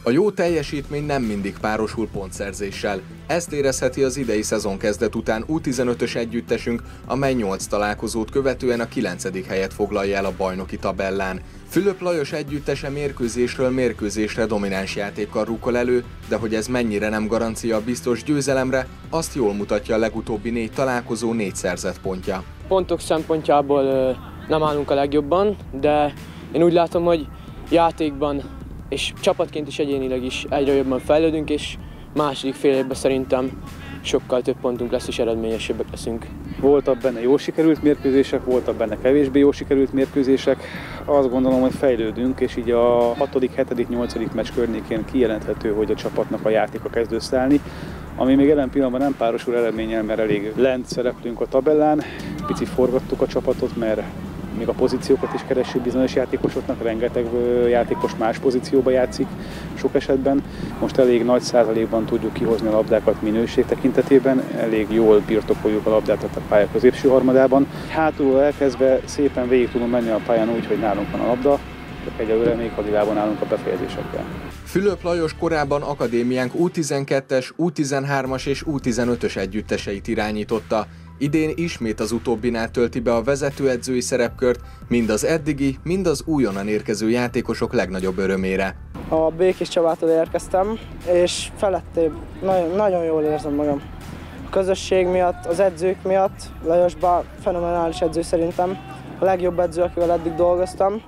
A jó teljesítmény nem mindig párosul pontszerzéssel. Ezt érezheti az idei szezonkezdet után U15-ös együttesünk, amely 8 találkozót követően a 9. helyet foglalja el a bajnoki tabellán. Fülöp Lajos együttese mérkőzésről mérkőzésre domináns játékkal rukkol elő, de hogy ez mennyire nem garancia a biztos győzelemre, azt jól mutatja a legutóbbi 4 találkozó 4 szerzett pontja. Pontok szempontjából nem állunk a legjobban, de én úgy látom, hogy játékban és csapatként is egyénileg is egyre jobban fejlődünk, és második fél évben szerintem sokkal több pontunk lesz és eredményesebbek leszünk. Voltak benne jól sikerült mérkőzések, voltak benne kevésbé jól sikerült mérkőzések. Azt gondolom, hogy fejlődünk, és így a 6., 7., 8. meccs környékén kijelenthető, hogy a csapatnak a játéka kezd összeállni, ami még jelen pillanatban nem párosul eredménnyel, mert elég lent szereplünk a tabellán. Picit forgattuk a csapatot, mert még a pozíciókat is keressük bizonyos játékosoknak, rengeteg játékos más pozícióba játszik sok esetben. Most elég nagy százalékban tudjuk kihozni a labdákat minőség tekintetében, elég jól birtokoljuk a labdát a pálya középső harmadában. Hátulról elkezdve szépen végig tudunk menni a pályán úgy, hogy nálunk van a labda, csak egyelőre még hadilában állunk a befejezésekkel. Fülöp Lajos korábban akadémiánk U12-es, U13-as és U15-ös együtteseit irányította. Idén ismét az utóbbinál tölti be a vezetőedzői szerepkört, mind az eddigi, mind az újonnan érkező játékosok legnagyobb örömére. A Békés Csabától érkeztem, és felettébb nagyon jól érzem magam. A közösség miatt, az edzők miatt, Lajosban fenomenális edző szerintem, a legjobb edző, akivel eddig dolgoztam.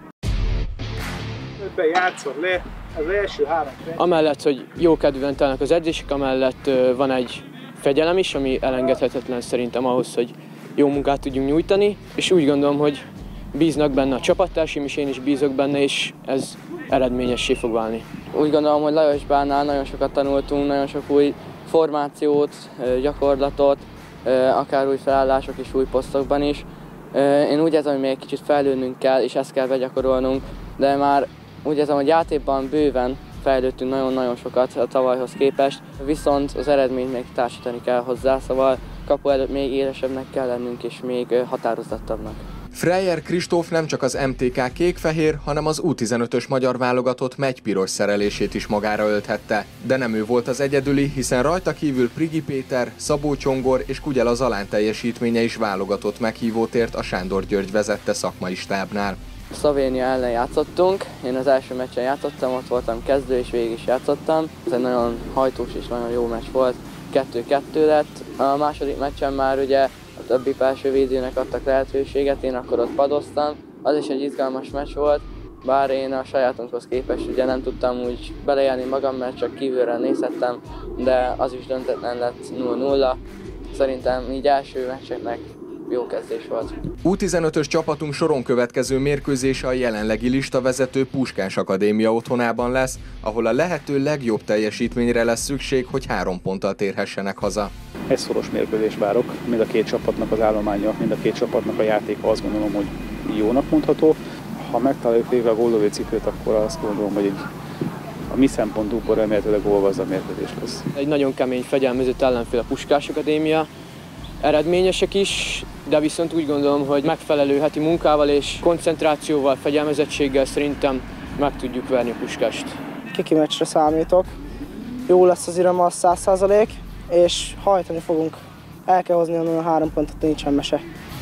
Játszol le az első 3 perc. Amellett, hogy jó kedvűen telnek az edzések, amellett van egy fegyelem is, ami elengedhetetlen szerintem ahhoz, hogy jó munkát tudjunk nyújtani, és úgy gondolom, hogy bíznak benne a csapattársaim, és én is bízok benne, és ez eredményessé fog válni. Úgy gondolom, hogy Lajosbánál nagyon sokat tanultunk, nagyon sok új formációt, gyakorlatot, akár új felállások és új posztokban is. Én úgy érzem, hogy még egy kicsit fejlődnünk kell, és ezt kell begyakorolnunk, de már úgy érzem, hogy játékban bőven fejlődtünk nagyon-nagyon sokat a tavalyhoz képest, viszont az eredményt még társítani kell hozzá, szóval kapu előtt még élesebbnek kell lennünk és még határozottabbnak. Freyer Kristóf nem csak az MTK kék-fehér, hanem az U15-ös magyar válogatott megy-piros szerelését is magára ölthette. De nem ő volt az egyedüli, hiszen rajta kívül Prigi Péter, Szabó Csongor és Kugyela Zalán teljesítménye is válogatott meghívót ért a Sándor György vezette szakmai stábnál. Szlovénia ellen játszottunk, én az első meccsen játszottam, ott voltam kezdő és végig is játszottam. Ez egy nagyon hajtós és nagyon jó meccs volt, 2-2 lett. A második meccsen már ugye a többi felső védőnek adtak lehetőséget, én akkor ott padoztam. Az is egy izgalmas meccs volt, bár én a sajátunkhoz képest ugye nem tudtam úgy belejelni magam, mert csak kívülről nézhettem, de az is döntetlen lett 0-0. Szerintem így első meccseknek jó kezdés volt. U15-ös csapatunk soron következő mérkőzése a jelenlegi listavezető Puskás Akadémia otthonában lesz, ahol a lehető legjobb teljesítményre lesz szükség, hogy 3 ponttal térhessenek haza. Egy szoros mérkőzést várok, mind a két csapatnak az állománya, mind a két csapatnak a játéka azt gondolom, hogy jónak mondható. Ha megtaláljuk végre a góllövő cipőt, akkor azt gondolom, hogy a mi szempontunkból remélhetőleg gólgazdag mérkőzés lesz. Egy nagyon kemény, fegyelmezett ellenfél a Puskás Akadémia. Eredményesek is, de viszont úgy gondolom, hogy megfelelő heti munkával és koncentrációval, fegyelmezettséggel szerintem meg tudjuk verni a Puskást. Kiki meccsre számítok. Jó lesz az iram, az 100%, és hajtani fogunk. El kell hozni onnan a 3 pontot, nincsen mese.